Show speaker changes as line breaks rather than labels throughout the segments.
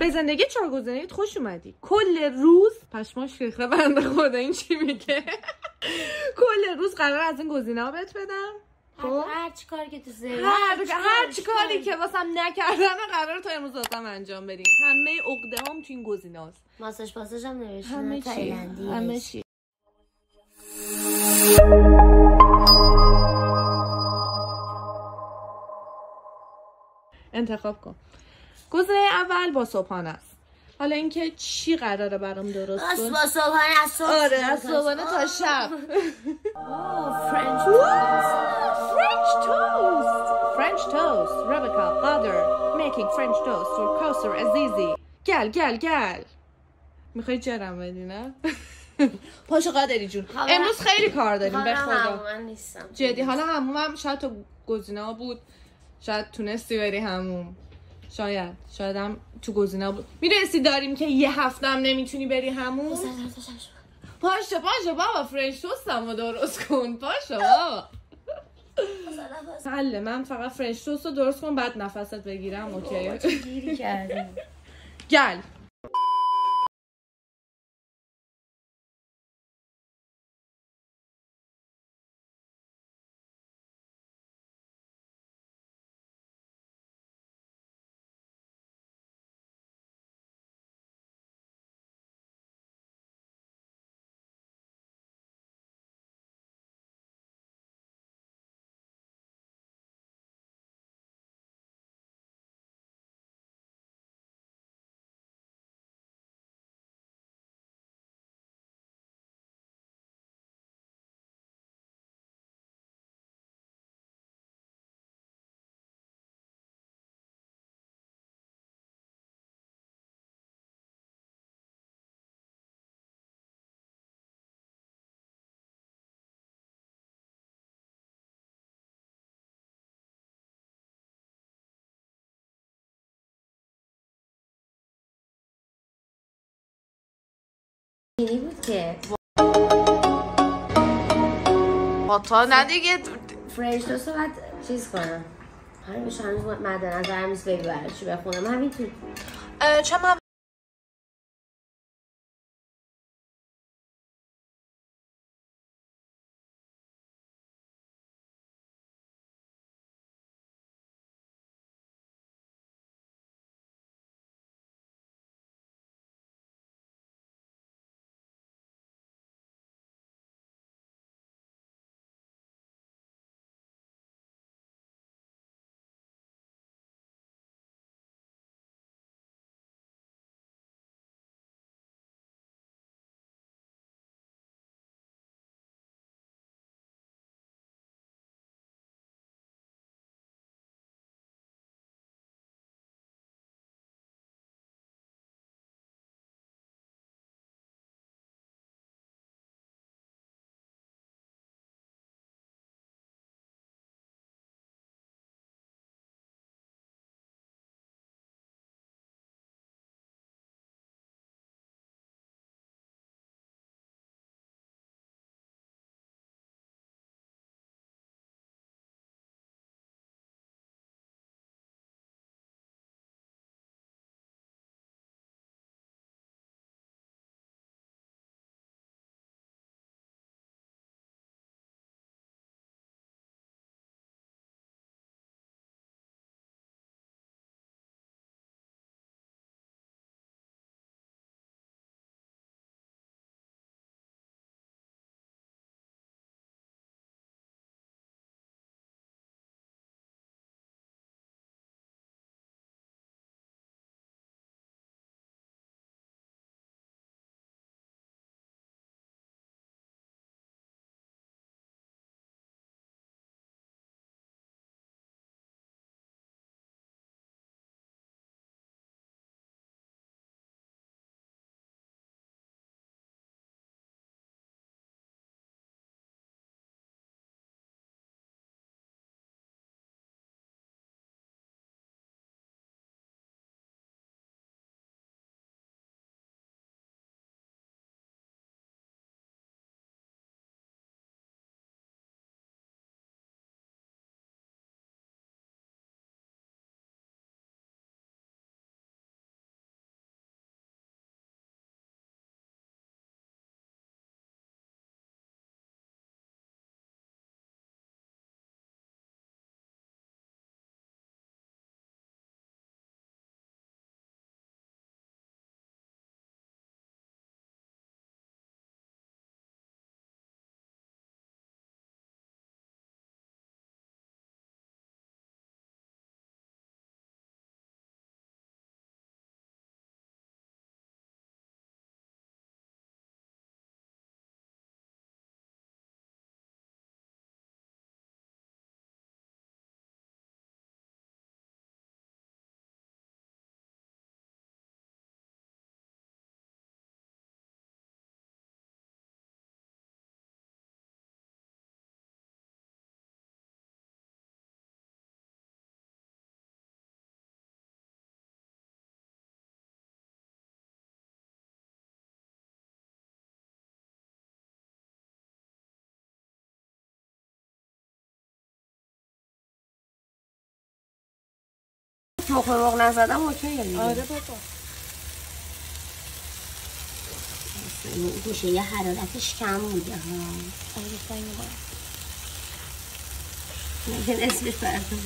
به زندگی 4 گزینه‌ایت خوش اومدی. کل روز پشماش ریخته بنده خدا این چی میگه. کل روز قرار از این گزینه‌ها بهت بدم. خب
هر چی کاری که تو ذهنت
هر چی کاری که واسم نکردن قرار تو امروز واسم انجام بدی. همه عقده‌هام تو این گزینه‌هاست.
ماساژ پاساژ هم نوشته
همه چی.
تایلندی.
همه چی. انتخاب کن. گزینه اول با صبحانه است. حالا اینکه چی قراره برام درست کنی؟
با صبحانه از صبح.
آره از صبحانه تا شب. فرنچ توست. ربکا قادر making French toast for کوثر عزیزی. گل میخوای جرم بدی نه؟ پاشو قادری جون امروز خیلی کار داریم به خدا.
من نیستم
جدی حالا همومم شاید تو گزینه ها بود، شاید تونستی بری هموم، شاید هم تو گزینه بود. میدونستی داریم که یه هفته هم نمیتونی بری هموم. پاشو بابا فرنچ توستم رو درست کن. پاشو بابا. حله من فقط فرنچ توست رو درست کن بعد نفست بگیرم. اوکی
گیری کردیم.
گل
اینی بود که
تا نه دیگه
فرنچ توست رو باید چیز کنم. هنوز مد نظرم نیست بگی برای چی بخونم. همین تو
چون
مخ نزدم اوکی دیگه.
آره بابا
این گوشه یه حرارتش کم بوده ها.
آره سنگه باید
ممکن اسمش براتون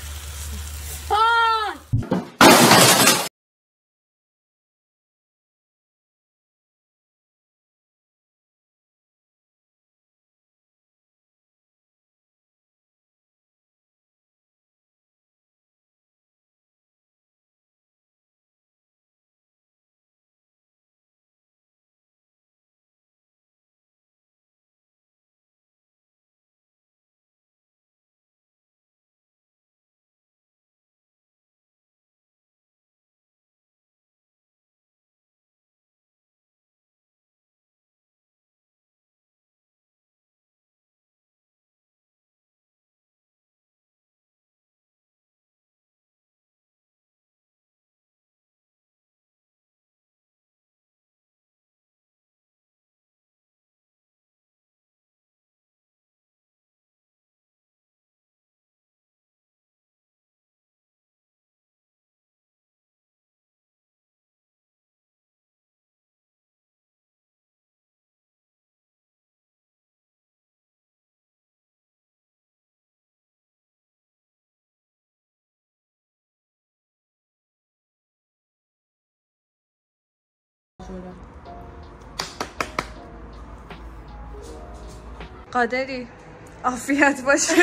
قادری عافیت باشه.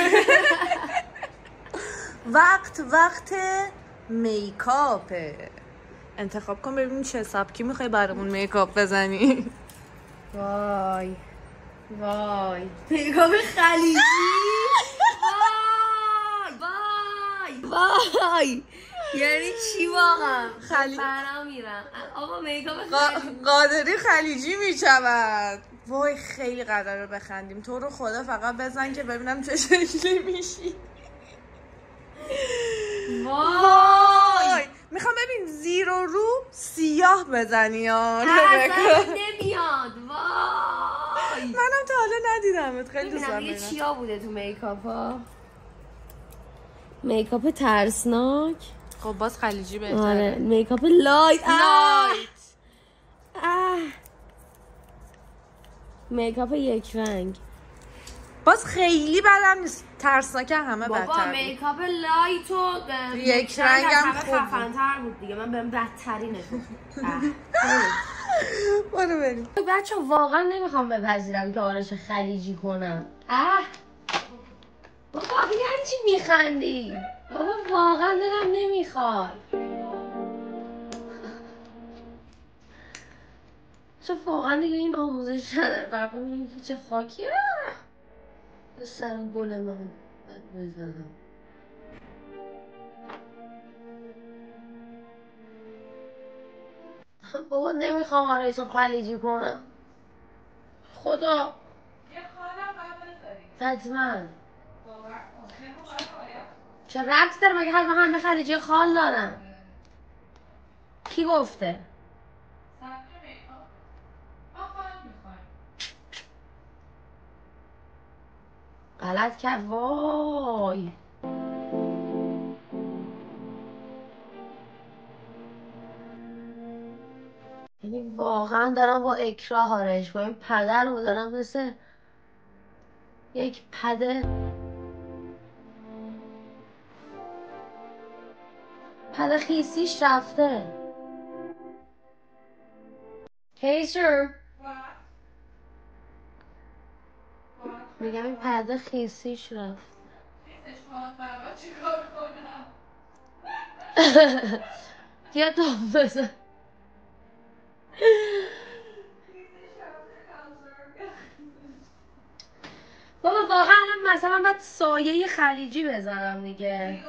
وقت میکاپه. انتخاب کن ببینیم چه سبکی میخوای برامون میکاپ بزنی.
وای میکاپ خلیجی. وای یعنی چی واقعا؟ برام میرم آقا میکاپ
قادری خلیجی میشود. وای خیلی قراره بخندیم. تو رو خدا فقط بزن که ببینم چه شکلی میشی. وای میخوام ببین زیر و رو سیاه بزنی ها.
نمیاد. وای
منم تا حالا ندیدمت. خیلی دوست دارم
ببینم چیا بوده تو میکاپ ها. میکاپ ترسناک.
خب باز خلیجی بهتره.
آره میکاپ لایت. میکاپ یک رنگ.
باز خیلی بدم نیست. ترسناک همه بدتر بود.
بابا میکاپ لایت و
یک رنگ هم خوب
خفن‌تر بود دیگه. من بهم بدترینه.
برو بریم.
بچه واقعا نمیخوام بپذیرم که آرش خلیجی کنم. بابا یعنی چی میخندی؟ بابا واقعا دلم نمیخواد. چه واقعا دیگه این آموزش نداره. بابا چه خاکی به سر گل من بزنم. بابا نمیخوام آرش خلیجی کنم. خدا
یه خالم باید بذاری.
حتما چه ربط داره مگه همه خلیجی خال دارن؟ کی گفته؟ غلط کرد. وای یعنی واقعا دارم با اکراه آرش با این پدر رو دارم مثل یک پده خیسیش رفته. کیسر میگم این پده خیسیش رفت. بیا دام بزن. بابا واقعا مثلا باید سایه خلیجی بزنم دیگه.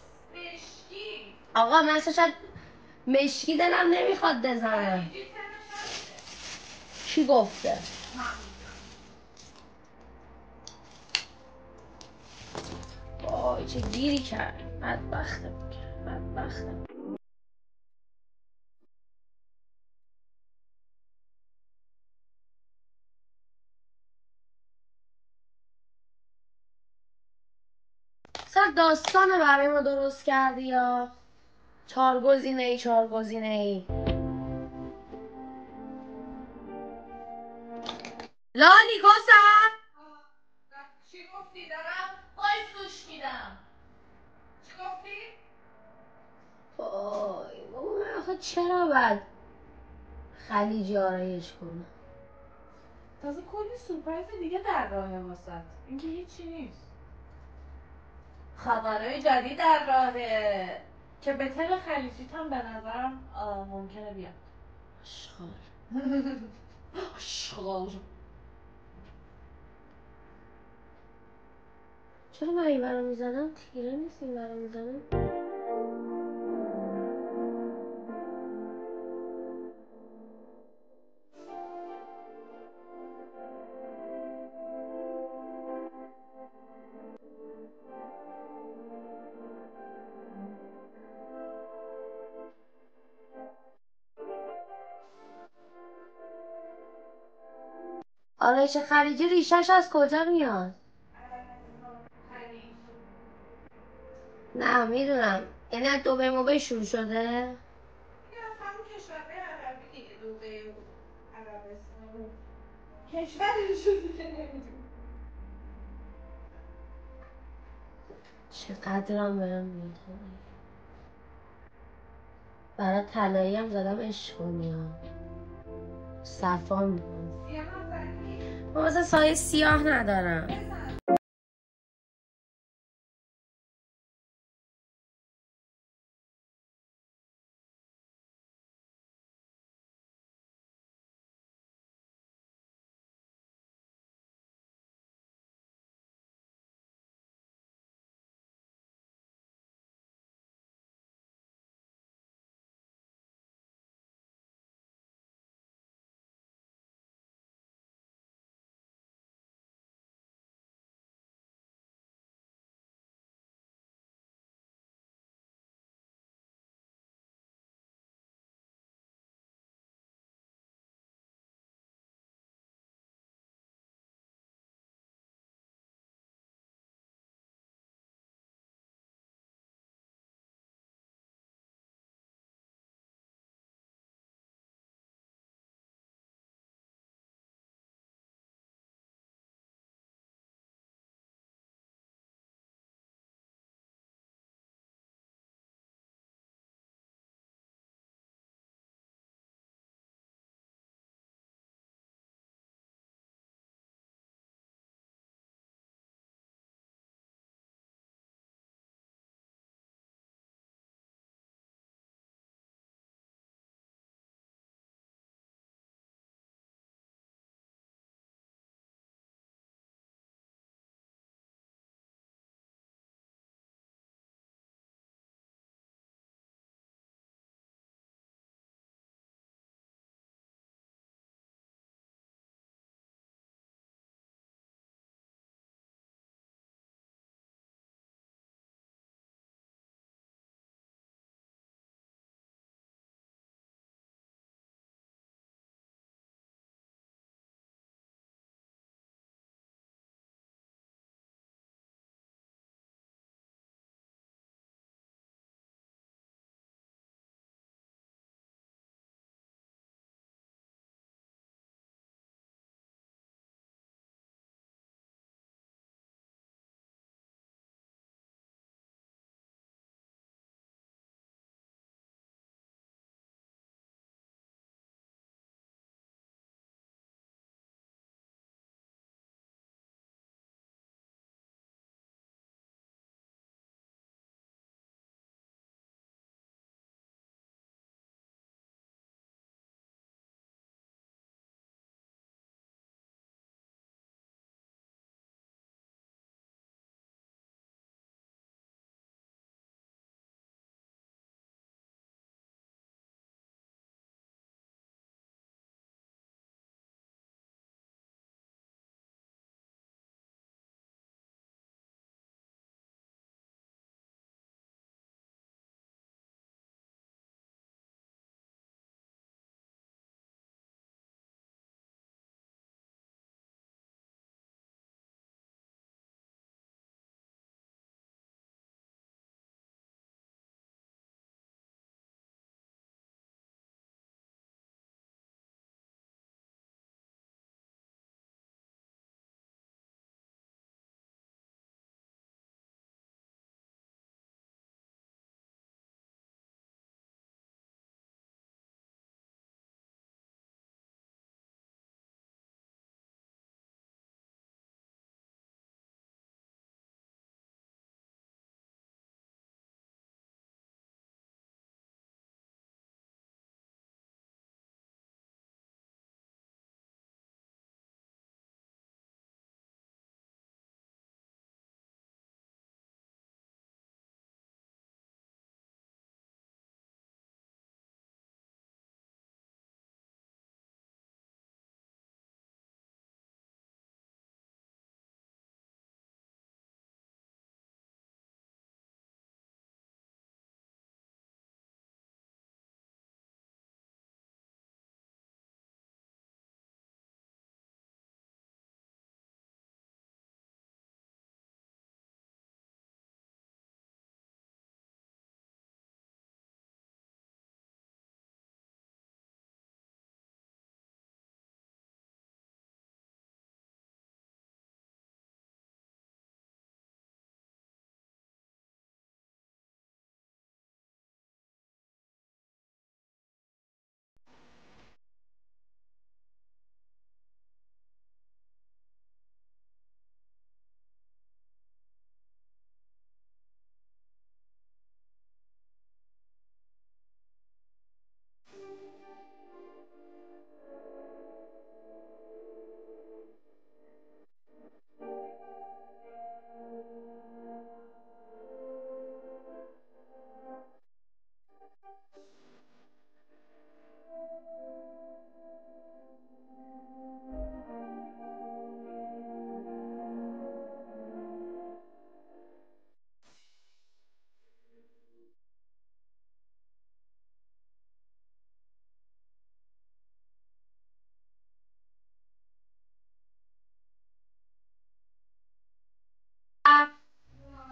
آقا من شاید مشکی دلم نمیخواد بزنم. کی گفته؟ وای چه گیری کرد. بدبختم. سر داستان برای ما درست کردی یا 4 گزینه‌ای 4 گزینه‌ای. لالی کسم.
چی گفتی دارم؟ وایس گوش میدم. چی گفتی؟
وای بابا من آخه چرا باید خلیجی آرایش کنم؟
تازه کلی سورپرایز دیگه در راهه واسط. این که هیچی نیست. خبرهای جدید در راهه که به تل خلیجیت هم به نظرم ممکنه بیاد.
اشغال
اشغال.
چرا من این برو میزنم؟ تیره نیست این برو میزنم. آرایش خلیجی ریشش از کجا میاد؟ نه میدونم. یعنی از دبی موبی شروع شده؟
دیگه از همون کشورهای عربی دیگه دبی و عربستان و کشوری شده که نمیدونم.
چقدرم بهم میاد. برای طلایی هم زدم عشق کنی ها. صفا میکنم.
سیاه هم زدی؟
من مثلا سایه سیاه ندارم.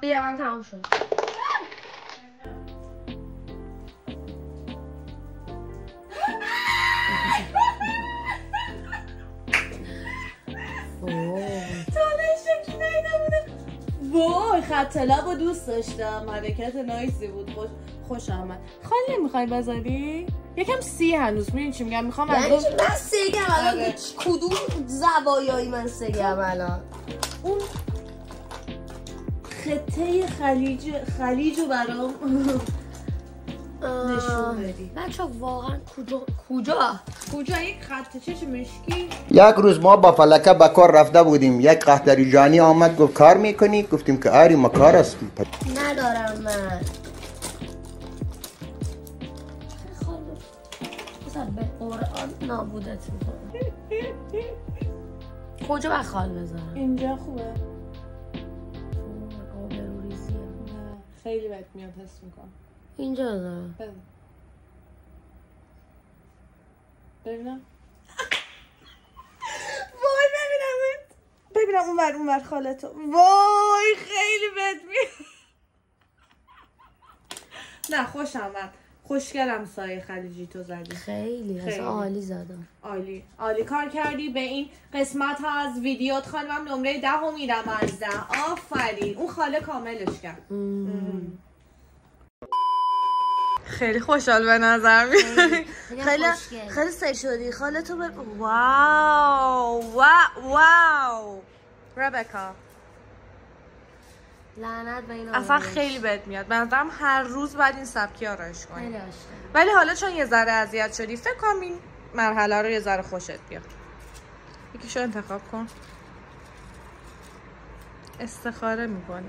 بیا من تمام شد.
وای خط لبو دوست داشتم، حرکت نایسی بود، خوش آمد. خاله نمیخوای بذاری؟ یکم سی هنوز، میدونی چی میگم؟ میخوام
یعنی چی من سگم الان؟ کدوم زوایایی من سگم الان؟
اون خطه خلیجو برام نشون بدی.
بچه واقعا کجا؟
یک خط چش مشکی.
یک روز ما با فلکه به کار رفته بودیم، یک قهدری جانی آمد گفت کار میکنی؟ گفتیم که آری ما کار هستیم.
ندارم من. به قرآن نابودت میکنم. کجا باید خال بذارم؟
اینجا خوبه.
آبروریزیه.
نه خیلی بد میاد، حس میکنم.
اینجا دارم.
ببینم. وای ببینم اون ور خالتو. وای خیلی بد میاد. نه خوش آمد. خوشگلم سایه خلیجی تو زدی.
خیلی اصلا عالی زدم.
عالی کار کردی. به این قسمت ها از ویدیوت خانمم نمره 10 میدم از 10. آفرین. اون خاله کاملش کرد. خیلی خوشحال به نظر میاد. خیلی سعی شدی خاله تو واو ربکا
لعنت به این
اصلا خیلی بد میاد. به نظرم هر روز باید این سبکی آرایش کنی.
خیلی
ولی حالا چون یه ذره اذیت شدی فکر کنم این مرحله رو یه ذره خوشت بیاد. یکیشو انتخاب کن. استخاره میکنی.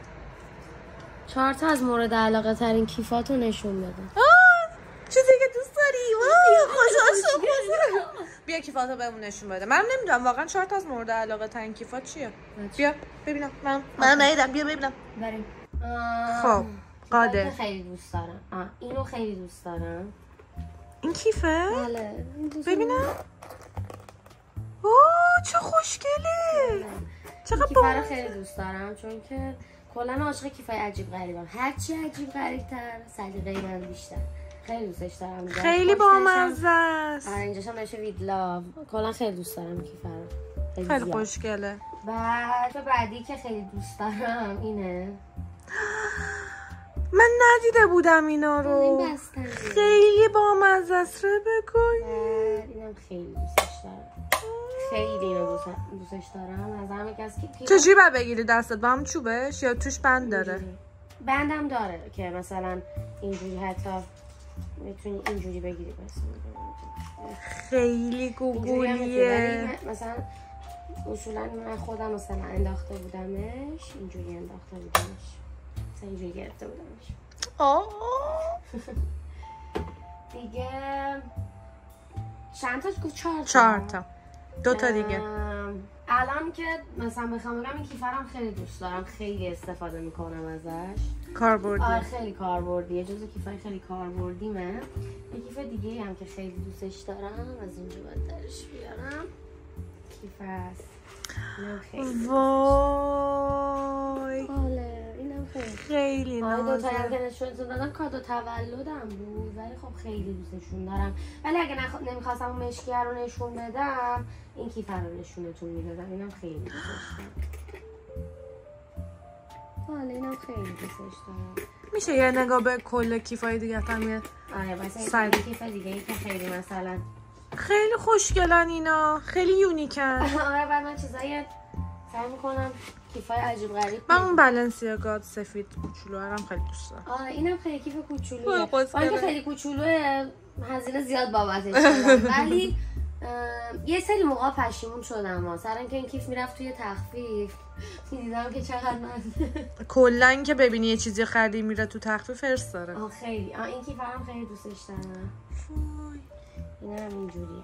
4 تا از مورد علاقه ترین کیفاتو نشون بده.
چیزی که دوست داری. وای خوشحال شدم. بیا کیفاتو بهمون نشون بده. من نمیدونم واقعا 4 تا از مورد علاقه ترین کیفات چیه. بیا ببینم. من ندیدم. بیا ببینم.
بریم.
خب قاده.
خیلی دوست دارم. اینو خیلی دوست دارم.
این کیفه؟
بله.
ببینم. اوه چه خوشگله. چقدر
کیفه رو خیلی دوست دارم چون که کلا عاشق کیفای عجیب غریبم. هرچی عجیب غریب‌تر سلیقه من بیشتر. خیلی دوستش دارم.
خیلی بامزه است.
اینجاش هم نشه وید لاو. کلا خیلی دوست دارم کیفه رو.
خیلی خوشگله.
بعدی که خیلی دوست دارم اینه.
من ندیده بودم اینا رو. خیلی بامزه است.
اینم خیلی دوستش دارم. خیلی اینو دوستش دارم. نظرم یکی از
چجوری باید بگیری دستت؟ با هم چوبش یا توش بند داره؟
بندم داره که مثلا اینجوری حتی میتونی اینجوری بگیری. بس
خیلی گوگولیه.
مثلا اصولا من خودم مثلا انداخته بودمش، اینجوری انداخته بودمش، مثلا اینجوری گرفته بودمش. دیگه چند تا گفت؟ 4 تا. 2 تا دیگه. الان که مثلا بخوام بگم این کیفرم خیلی دوست دارم، خیلی استفاده میکنم ازش.
کاربردی.
خیلی کاربردیه، جزو کیفای خیلی کاربردیمه. یه کیف دیگه هم که خیلی دوستش دارم، از اینجا باید درش بیارم. کیف هست.
وای.
اینم
خیلی نازه.
2 تا هم که نشونتون دادم کادو تولدم بود، ولی خب خیلی دوستشون دارم. ولی اگه نمیخواستم اون مشکیه رو نشون بدم، این کیف رو نشونتون میدادم. اینم خیلی دوستش دارم. اینم خیلی دوستش دارم.
میشه یه نگاه به کل کیفای دیگه هم میاد؟
آره واسه این کیف دیگه ای که خیلی مثلا
خیلی خوشگلن اینا، خیلی یونیکن.
آره بعد من چیزایی سعی میکنم کیفای عجیب غریب.
من اون بالنسیاگا سفید کوچولو هم خیلی دوست دارم.
آره اینم خیلی کیف کوچولوئه. ولی خیلی کوچولوئه، هزینه زیاد بابتش دادم. ولی یه سری موقع پشیمون شدم سر اینکه این کیف میرفت توی تخفیف، دیدم که چقدر من
کلا که ببینی یه چیزی خریدی میره تو تخفیف هرس داره.
خیلی این کیف هم خیلی دوستش دارم. اینم اینجوریه.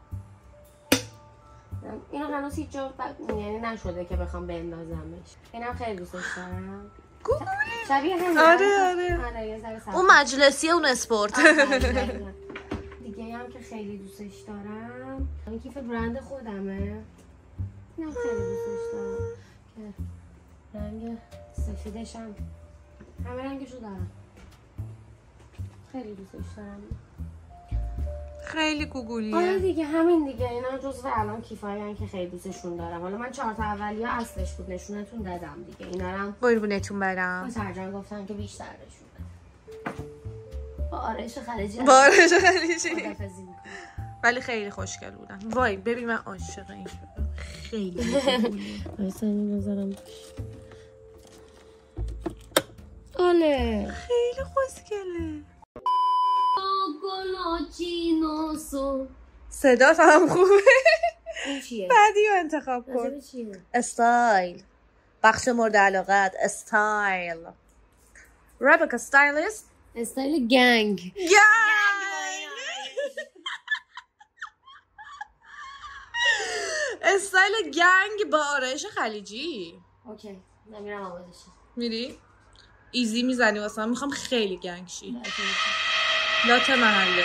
اینو هنوز هیچ جا یعنی نشده که بخوام بندازمش. اینم خیلی دوستش دارم. شبیه همین.
آره اون مجلسی اون اسپورت.
دیگه هم که خیلی دوستش دارم این کیف برند خودمه. اینم خیلی دوستش دارم که رنگ سفیدشم همه رنگشو دارم. خیلی دوستش دارم.
خیلی گوگلیه.
آره دیگه همین دیگه. اینا جزو الان کیفایی که خیلی دوستشون دارم. حالا من 4 تا اولیه اصلش بود نشونتون دادم دیگه. اینا رو هم
قربونتون برم.
با سرجان گفتن که بیشتر نشون بده. با آرایش خلیجی.
ولی خیلی خوشگل بودن. وای ببین من عاشق این شدم. خیلی گوگلیه.
وایسا این نظرم آله
خیلی خوشگله. صدا هم خوبه.
این چیه؟
بعدی رو انتخاب کن.
استایل.
بخش مورد علاقت. استایل. ربکا ستایلیست.
استایل گنگ.
استایل گنگ با آرایش خلیجی.
اوکی نمیرم آمادشم.
میری؟ ایزی میزنی واسه من. میخوام خیلی گنگ شی. لات محله.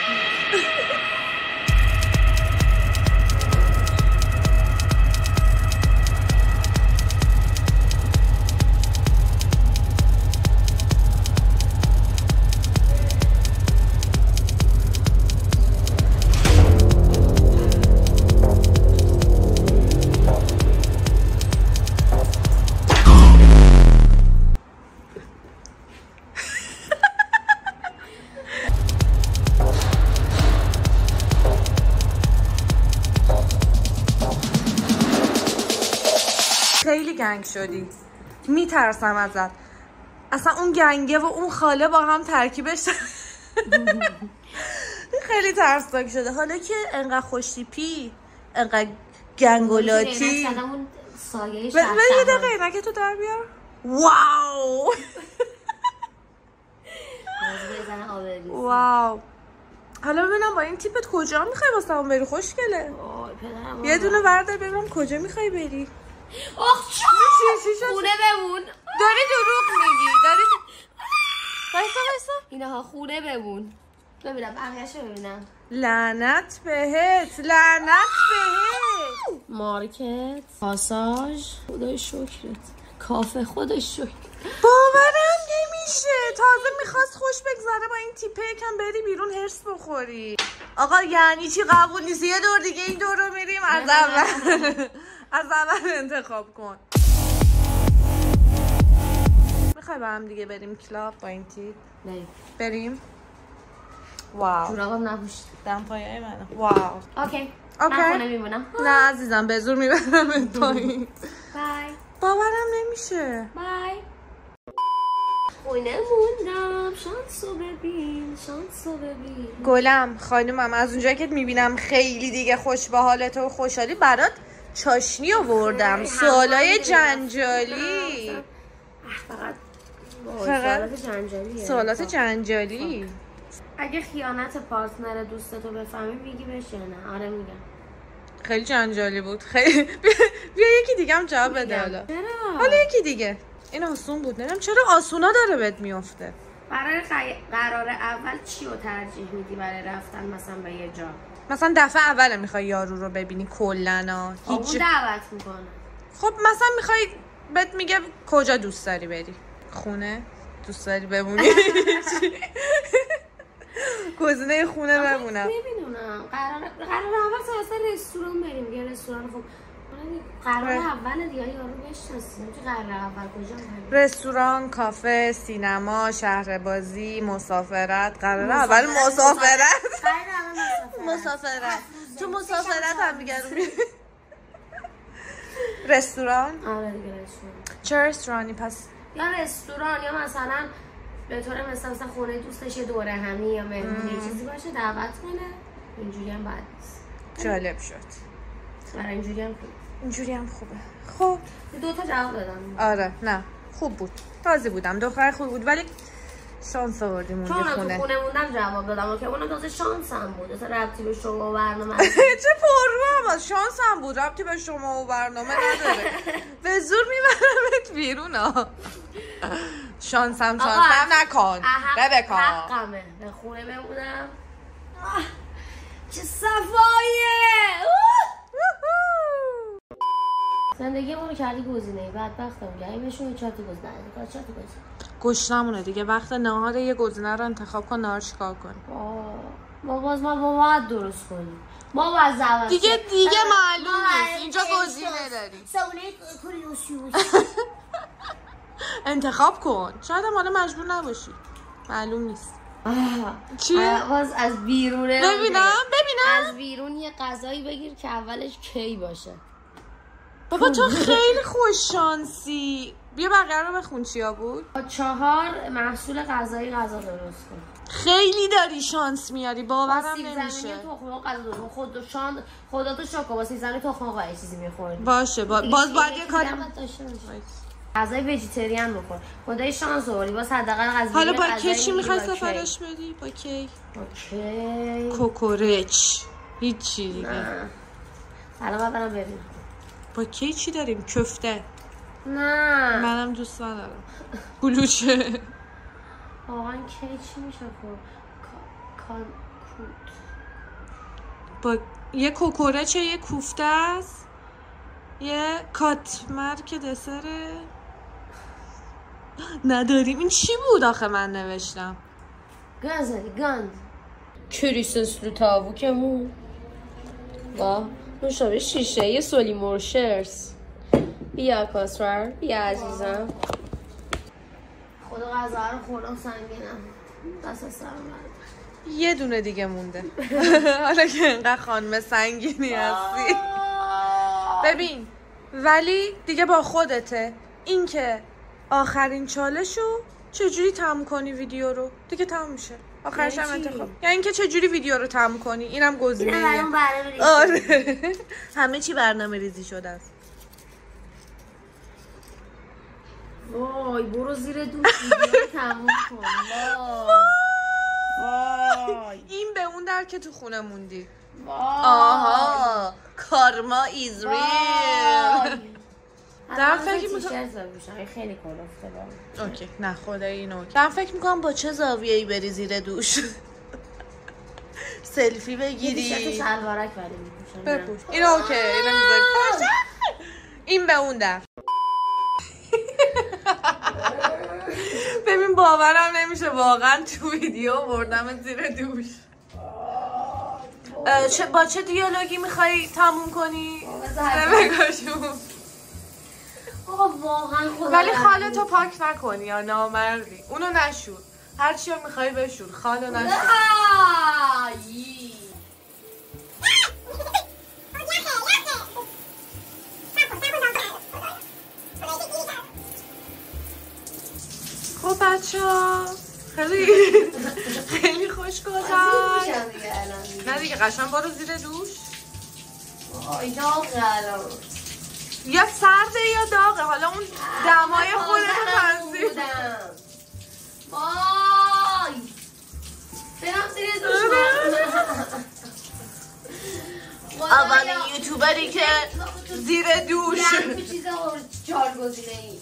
خیلی گنگ شدی. میترسم ازت. اصلا اون گنگه و اون خاله با هم ترکیبش خیلی ترسناک شده. حالا که انقدر خوشتیپی انقدر گنگولاتی
یه
دقیقه اینکه تو در بیار. واو واو. حالا ببینم با این تیپت کجا میخوای واسه هم بری؟ خوشگله. یه دونه بردار ببینم کجا میخوای بری.
خونه بمون.
داری دروغ میگی. داری وایسا
اینها خونه بمون. ببینم بقیه‌شو ببینم.
لعنت بهت.
مارکت، پاساژ، خدای شکرت. کافه، خدای شکر.
باورم نمیشه. تازه میخواست خوش بگذره با این تیپه. یکم بری بیرون هرس بخوری. آقا یعنی چی قبول نیست؟ یه دور دیگه این دور رو میریم. از اول انتخاب کن. میخوای با هم دیگه بریم کلاب با این تیپ؟ بریم. واو.
جورابم نپوشید.
دم پایه منه. واو.
اوکی. من خونه میمونم.
نه عزیزم به زور میبرم پایین.
بای.
باورم نمیشه.
بای. خونه موندم. شانسو ببین.
گلم خانومم از اونجایی که میبینم خیلی دیگه خوش به حالت و خوشحالی برات چاشنی آوردم. سوالای جنجالی. سوالات جنجالی.
اگه خیانت پارتنر دوستتو بفهمی میگی بهش یا نه؟ آره میگم.
خیلی جنجالی بود. خیلی بیا یکی دیگه هم جواب بده. حالا یکی دیگه. این آسون بود. نمیدونم چرا آسونا داره بهت میفته.
برای قرار اول چی رو ترجیح میدی برای رفتن مثلا به یه جا؟
مثلا دفعه اول میخوای یارو رو ببینی کلنا
اون دعوت میکنه.
خب مثلا میخوای بهت میگه کجا دوست داری بری؟ خونه دوست داری بمونی؟ گزینه خونه بمونم.
نمیدونم. قرار اول اصلا رستوران بریم. یه رستوران خوب. قرار اول دیگه یارو بشناسیم. تو قرار اول کجا بریم؟
رستوران، کافه، سینما، شهر بازی، مسافرت. قرار اول مسافرت. تو مسافرت هم میگن رستوران.
آره دیگه رستوران.
چه رستورانی پس؟
یا رستوران یا مثلا به طور مثلا خونه دوستش دوره همی یا مهمونی چیزی باشه دعوت کنه. اینجوری هم بد نیست.
جالب شد.
برای اینجوری هم خوبه.
خب
2 تا جواب دادم.
آره نه خوب بود. راضی بودم. دختر خوب بود ولی شانس آوردیم اون خونه.
چون تو خونه موندم جواب دادم که اونم تازه شانس هم بود. اصلا ربطی به شما و برنامه
چه پررو هم شانس هم بود. ربطی به شما و برنامه نداره. به زور میبرمت بیرون ها. شانس هم نکن. ربکا
حقمه به خونه بمونم. چه صفایه. زندگی ما رو کردی گزینه‌ای بدبختم گریمشون 4 تا گزینه است 4 تا گزینه
گشنمونه دیگه وقت نهار یه گزینه رو انتخاب کن نهار چیکار کنی
ما باید درست کنیم ما باید زبان
دیگه معلوم نیست اینجا گزینه داریم
سونه کوریوسیوس
انتخاب کن شاید هم حالا مجبور نباشی معلوم نیست چیه؟
باز از بیرونه
ببینم
از بیرون یه غذایی بگیر که اولش کی باشه
بابا تو خیلی خوش شانسی بیا بقیه رو بخون چیا بود
4 محصول غذایی غذا درست کن
خیلی داری شانس میاری باورم نمیشه
خدا تو شاکو با 30 تخم مرغ یه چیزی میخوری
باشه باز باید یه کاری
غذای ویجیتریان بخور خدای شانس آوردی باز حداقل غذای
حالا با کی چی میخوای سفارش بدی با کی کوکورچ هیچی دیگه
الان برام ببین
با کی چی داریم کفته
نه
منم دوست ندارم کلوچه
واقعا کی چی میشه
با یه کوکورچ یه کوفته است یه کاتمر که دسره نداریم این چی بود آخه من نوشتم
گند کریسس رو تاووکمون با نوشابه شیشه یه سولی مورشرز بیا کاسفر بیا عزیزم خدا غذا رو خوردم سنگینم دست سرم
یه دونه دیگه مونده حالا که اینقدر خانم سنگینی هستی ببین ولی دیگه با خودته این که آخرین چالشو چجوری تموم کنی ویدیو رو دیگه تموم میشه آخرش هم انتخاب یعنی اینکه چجوری ویدیو رو تموم کنی اینم گزینه‌ایه آره همه چی برنامه‌ریزی شده است
وای برو زیر دوش ویدیو تموم کن
وای این به اون در که تو خونه موندی آها کارما ایز ریل دارم فکر میکنم
خیلی کلفته با
اوکی نه خدای اینو دارم فکر میکنم با چه زاویه‌ای بری زیر دوش سلفی بگیری
یه تیشرت شلوارک ولی میپوشم
بپوش اینو اوکی اینو میذاری این به اون در ببین باورم نمیشه واقعا تو ویدیو بردم زیر دوش با چه دیالوگی میخوای تموم کنی؟ نمیگاشون ولی خالتو پاک نکنی یا نامردی اونو نشور هر چی رو میخوای بشور خالو نشور خب بچه ها خیلی خوش گذشت نه دیگه قشنگ برو زیر دوش یا سرده یا داغه حالا اون دمای خودت تنظیم
وای برم زیر دوش
اولین یوتیوبری که زیر دوش
تو چیز 4 گزینه‌ای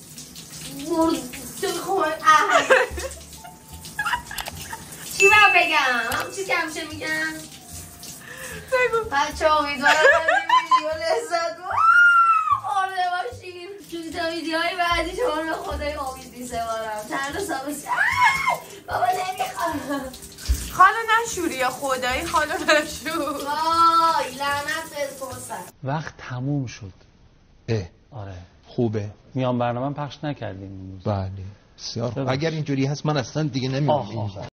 چی باید بگم؟ هم چیز که همیشه میگم
بگو
بچه امیدوارم از این ویدیو لذت خورده باشین چون تا ویدیوهای بعدی شما به خدای امید میسپارم چند روز بابا نمیخوام
خالو نشوری یا خدایی خالو نشور
وای لعنت به فرصت
وقت تموم شد آره
خوبه
میان برنامه پخش نکردیم
بله بسیار اگر اینجوری هست من اصلا دیگه نمیام